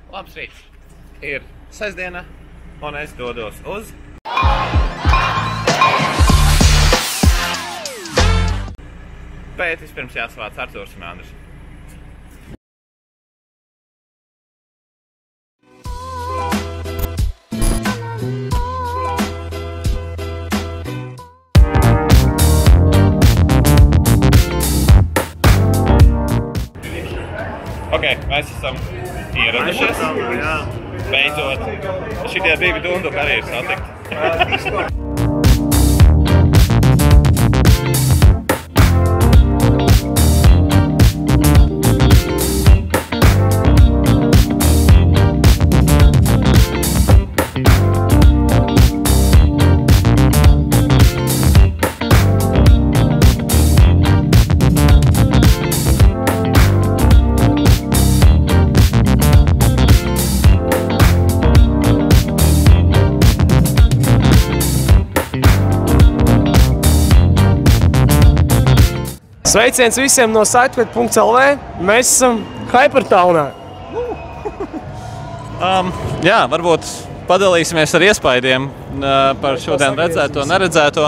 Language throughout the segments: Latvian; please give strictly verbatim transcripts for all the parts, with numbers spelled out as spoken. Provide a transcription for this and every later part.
Labs rīts. Ir sestdiena, un es dodos uz... Bet vispirms jāsavāc Artūrs un Andris. Ok, mēs esam ieradušies. Beidzot, šitie divi dundu arī ir satikti. Sveiciens visiem no sitebet punkts L V. Mēs esam Hypertaunā. Um, jā, varbūt padalīsimies ar iespaidiem uh, par šodien redzēto, neredzēto.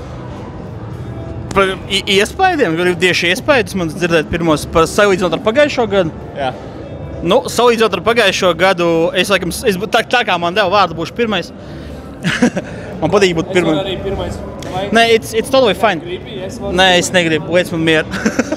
Par iespaidiem? Tieši iespaidus man dzirdēt pirmos par salīdzinot ar pagājušo gadu? Jā. Nu, salīdzinot ar pagājušo gadu, es laikam, es, tā, tā kā man deva vārdu, būšu pirmais. Man patīk būt pirmais. Es varu arī pirmais. Nē, it's, it's totally fine. Nē, es negribu, liec man mieru.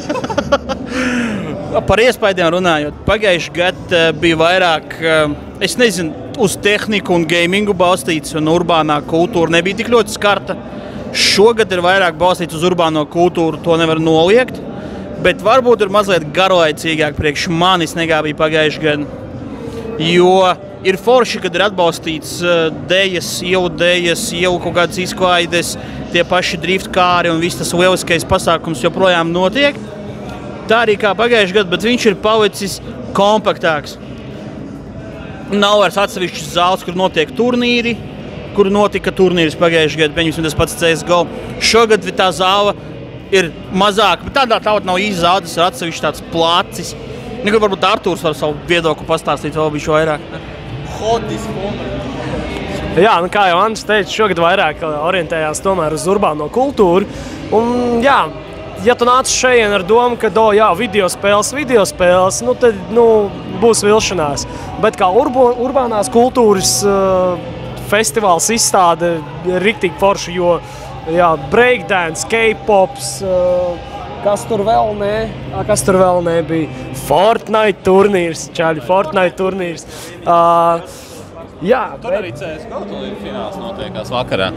Par iespaidiem runājot, pagājuši gadu bija vairāk, es nezinu, uz tehniku un gamingu balstīts, un urbānā kultūra nebija tik ļoti skarta. Šogad ir vairāk balstīts uz urbāno kultūru, to nevar noliegt, bet varbūt ir mazliet garlaicīgāk priekš manis nekā bija pagājuši gadu. Jo ir forši, kad ir atbalstīts dejas, ielu dejas, ielu kaut kādas izklaides, tie paši driftkāri un viss tas lieliskais pasākums joprojām notiek. Tā arī kā pagājuši gadu, bet viņš ir palicis kompaktāks. Nav vairs atsevišķas zāles, kur notiek turnīri, kur notika turnīris pagājuši gadu, pieņemsim tas pats C S G O. Šogad tā zāle ir mazāka, bet tādā tāpat nav īsti zāle, tas ir atsevišķi tāds plācis. Nekur varbūt Artūrs var savu viedokli pastāstīt vēl bišķi vairāk. Hodis, Jā, nu kā jau Andris teica, šogad vairāk orientējās tomēr uz urbāno kultūru. Un jā, ja tu nāc šeit ar domu, ka do, jā, video spēles, video spēles, nu tad nu, būs vilšanās. Bet kā urbo, urbānās kultūras uh, festivāls izstāde ir riktīgi forši, jo jā, breakdance, K-pops, uh, kas tur vēl ne? Kas tur vēl nebija? Fortnite turnīrs, čaļi, Fortnite turnīrs. Uh, jā, Tur bet... arī C S G O fināls notiekās vakarā.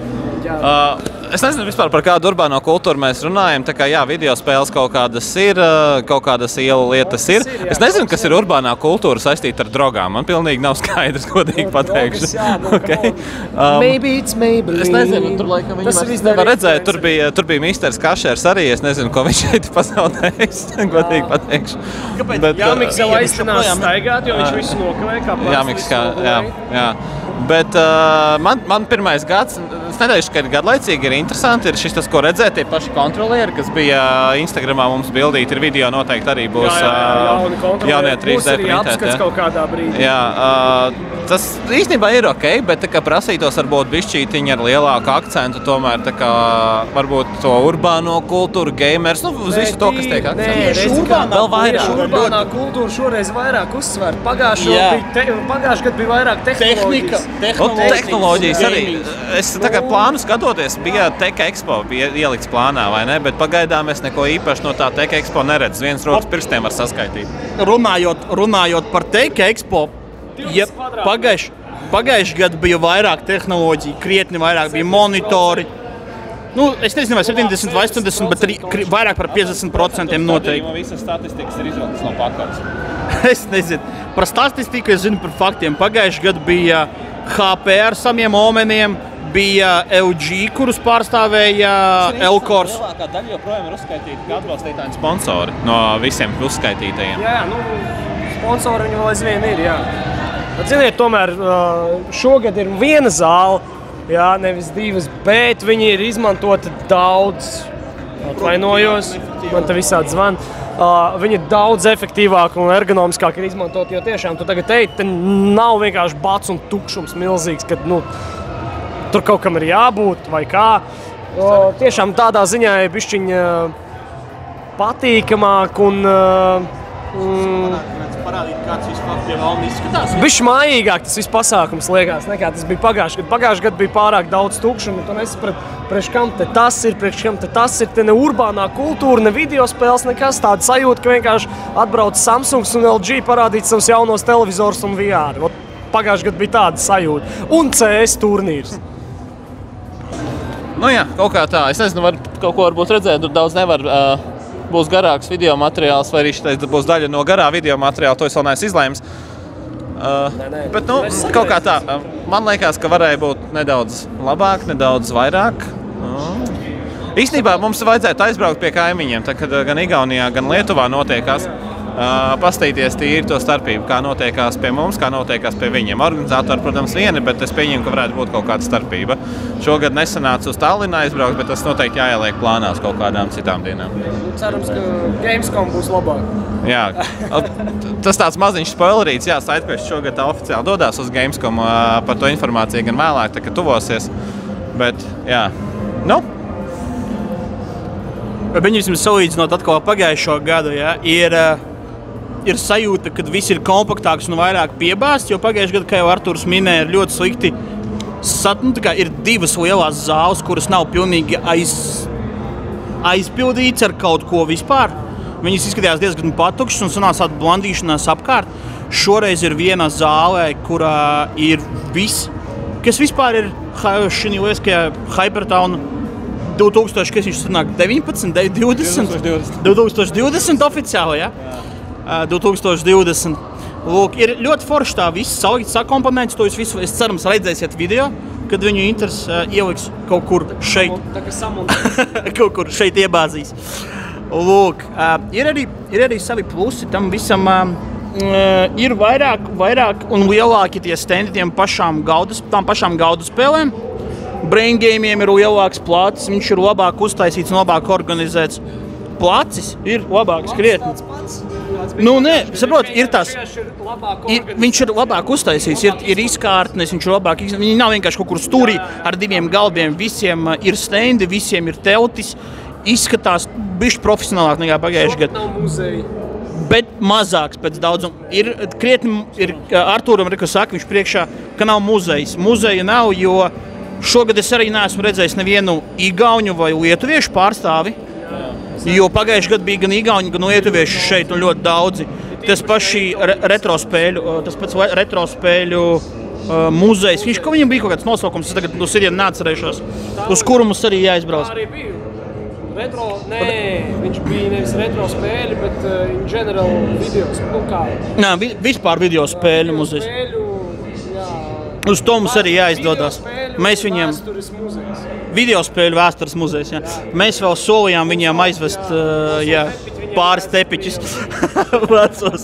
Uh, es nezinu vispār par kādu urbāno kultūru mēs runājam, tā kā jā, video spēles kaut kādas ir, kaut kādas ielu lietas ir. ir jā, es nezinu, kas ir urbānā kultūra saistīta ar drogām. Man pilnīgi nav skaidrs, godīgi pateikšu. Jā, no, okay. um, maybe it's maybe. Es nezinu, tur laikam viņi vairs nevar redzēt. Tur bija, tur bija misters Kašers arī, es nezinu, ko viņš šeit pazaudējis, godīgi pateikšu. Kāpēc? Bet, Jāmiks jau uh, aizcinās staigāt, jo viņš visu nokavē, kā plāns. Jāmiks, kā, jā, jā. Bet uh, man, man pirmais gads, es neteikšu, ka ir gadlaicīgi, ir interesanti, ir šis tas, ko redzēt, tie paši kontrolieri, kas bija Instagramā mums bildīti, ir video noteikti arī būs jā, jā, jauni kontrolieri, jaunie trīs D būs arī apskats kaut kādā brīdī. Jā, uh, tas īstenībā ir ok, bet tā kā prasītos varbūt bišķītiņi ar lielāku akcentu, tomēr tā kā varbūt to urbāno kultūru, gamers, nu uz visu to, kas tiek akcentēts. Nē, urbānā, vēl vairāk. Urbānā kultūra šoreiz vairāk uzsver. Pagājušo gadu bija vairāk tehnoloģijas. Tehnoloģijas, tehnoloģijas arī. Es tā kā plānu skatoties, bija Tech Expo, bija ielikts plānā, vai ne? Bet pagaidām es neko īpaši no tā Tech Expo neredzu. Viens rokas pirkstiem var saskaitīt. Runājot, runājot par Tech Expo, ja pagājuši, pagājuši gadu bija vairāk tehnoloģiju, krietni vairāk bija monitori. Nu, es nezinu, vai septiņdesmit vai astoņdesmit, bet arī vairāk par piecdesmit procentiem noteikti. Visas statistikas ir izvilktas no pakaļas. Es nezinu. Par statistiku es zinu par faktiem. Pagājuši gadu bija H P ar samiem omeniem, bija L G, kurus pārstāvēja Elkors. Lielākā daļa joprojām ir uzskaitīta kā atbalstītāji sponsori no visiem uzskaitītajiem. Jā, nu, sponsori viņi vēl aizvien ir, jā. Bet, ziniet, tomēr šogad ir viena zāle, jā, nevis divas, bet viņi ir izmantoti daudz. Atvainojos, man te visādi zvan. uh, viņi ir daudz efektīvāk un ergonomiskāk ir izmantot, jo tiešām tu tagad ej, te nav vienkārši bats un tukšums milzīgs, kad, nu, tur kaut kam ir jābūt vai kā. Uh, tiešām tādā ziņā ir bišķiņ uh, patīkamāk un uh, mm, parādīt, kāds vispār pie valmi izskatās. Bišķi mājīgāk tas viss pasākums liekas, nekā tas bija pagājuši gadu. Pagājuši gadu bija pārāk daudz tukšumu, tu nesaprati, priekš kam te tas ir, priekš kam te tas ir, te ne urbānā kultūra, ne video spēles, nekas tāda sajūta, ka vienkārši atbrauc Samsungs un L G parādīt savus jaunos televizors un V R. Pagājuši gadu bija tāda sajūta. Un C S turnīrs. Nu jā, kaut kā tā. Es nezinu, var kaut ko varbūt redzēt, tur daudz nevar. Uh... Būs garāks video materiāls, vai arī šitais būs daļa no garā video materiāla, to es vēl neesmu izlēmis. Uh, nē, nē. Bet, nu, kaut kā tā, man liekas, ka varēja būt nedaudz labāk, nedaudz vairāk. Uh. Īstenībā mums vajadzētu aizbraukt pie kaimiņiem, tā, kad gan Igaunijā, gan Lietuvā notiekās. Uh, pastīties tīri to starpību, kā notiekās pie mums, kā notiekās pie viņiem. Organizatori, protams, vieni, bet es pieņemu, ka varētu būt kaut kāda starpība. Šogad nesanāca uz Tallinnu aizbraukt, bet tas noteikti jāieliek plānā uz kaut kādām citām dienām. Cerams, ka Gamescom būs labāk. Jā, tas tāds maziņš spoilerīts, jā, SideQuest šogad tā oficiāli dodās uz Gamescom, uh, par to informāciju gan vēlāk, tā, ka tuvosies. Bet, jā, nu. Viņam salīdzinot atkal pagājušo gadu, jā, ir... Uh, Ir sajūta, ka viss ir kompaktāks un vairāk piebāsts, jo pagājušajā gadā, kā jau Arturs minēja, ir ļoti slikti. Sat, nu, ir divas lielās zāles, kuras nav pilnīgi aiz, aizpildīts ar kaut ko vispār. Viņas izskatījās diezgan patukšas un sanāca tāda blandīšanās apkārt. Šoreiz ir viena zālē, kurā ir viss, kas vispār ir šī lieliskajā Hypertown divtūkstoš divdesmit, divtūkstoš divdesmit oficiāli, ja? divtūkstoš divdesmit. Lūk, ir ļoti forši tā viss salikts sakomponents, to jūs visu, es cerams, redzēsiet video, kad viņu Inters uh, ieliks kaut kur šeit. Tā kā samontēs. Kaut kur šeit iebāzīs. Lūk, uh, ir, arī, ir arī savi plusi tam visam. Uh, ir vairāk, vairāk un lielāki tie stendi tiem pašām gaudas, tām pašām gaudu spēlēm. Brain Game'iem ir lielāks plācis, viņš ir labāk uztaisīts un labāk organizēts. Placis ir labāks krietni. Nu, nē, saprot, ir tās, ir, viņš ir labāk uztaisīts, ir, ir izkārtnes, viņš ir labāk, viņi nav vienkārši kaut kur stūrī ar diviem galviem, visiem ir stendi, visiem ir teltis, izskatās bišķi profesionālāk nekā pagājušajā gadā. Nav muzeja. Bet mazāks pēc daudzuma. Ir krietni, ir Artūram, ko saka, viņš priekšā, ka nav muzejs. Muzeja nav, jo šogad es arī neesmu redzējis nevienu igauņu vai lietuviešu pārstāvi. Jo pagājušajā gadā bija gan igauņi, gan lietuvieši šeit un ļoti daudzi. Tas paši re retro spēļu, tas pats retro spēļu uh, muzejs. Viņš, ka viņam bija kaut kāds nosaukums, es tagad no siriem neatcerēšos, uz kuru mums arī jāizbrauc. Tā arī bija. Retro, nē, viņš bija nevis retro spēļi, bet uh, in general video, nu kā. Nā, vi vispār video spēļu muzejs. Spēļu, jā. Uz to mums arī jāizdodas. Mēs viņiem... Video spēļu vēstures muzejs, jā. Mēs vēl solījām viņiem aizvest uh, jā, pāris tepiķus vecos.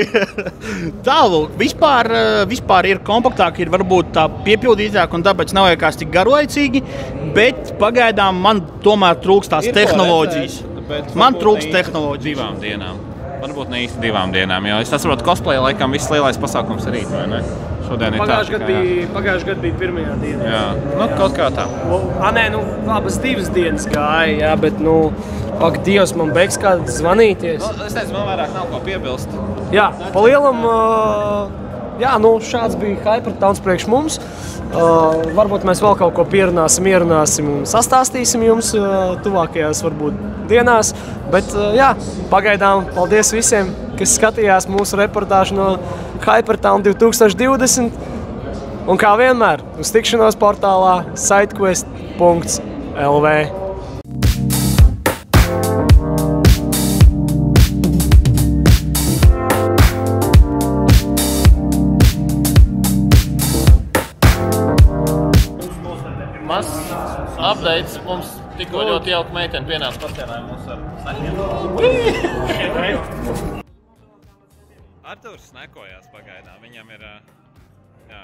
Tālūk, vispār, vispār ir kompaktāk, ir varbūt tā piepildītāk un tāpēc nav jākās tik garlaicīgi, bet pagaidām man tomēr trūkst tās tehnoloģijas. Redzēt, man trūkst tehnoloģijas. Divām dienām. Varbūt ne īsti divām dienām, jo es saprotu, cosplay laikam viss lielais pasākums rīt, vai ne? Šodien ir tā Pagājuši gadu bija, pagājuši gadu bija pirmajā dienā. Jā, nu kaut kā tā. A, nē, nu, abas divas dienas gāja, jā, bet, nu, pak, Dievs, man beigs kādā zvanīties. Nu, es teicu, man vairāk nav ko piebilst. Jā, pa lielam, jā, nu, šāds bija Hypertowns priekš mums. Uh, varbūt mēs vēl kaut ko pierunāsim, ierunāsim un sastāstīsim jums uh, tuvākajās, varbūt, dienās. Bet, uh, jā, pagaidām, paldies visiem, kas skatījās mūsu reportāžu no Hypertown divtūkstoš divdesmit. Un kā vienmēr, uz tikšanos portālā sidequest punkts L V. Updates mums tikko ļoti jauka meitene pienāca pastāvēja mūs ar snakiem. Arturs snekojās pagaidām, viņam ir, jā,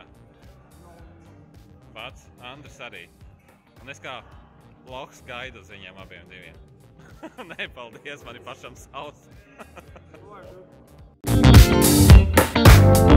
pats, Andris arī. Un es kā loks gaidu uz viņiem abiem diviem. Nē, paldies, man ir pašam sauc. Čau!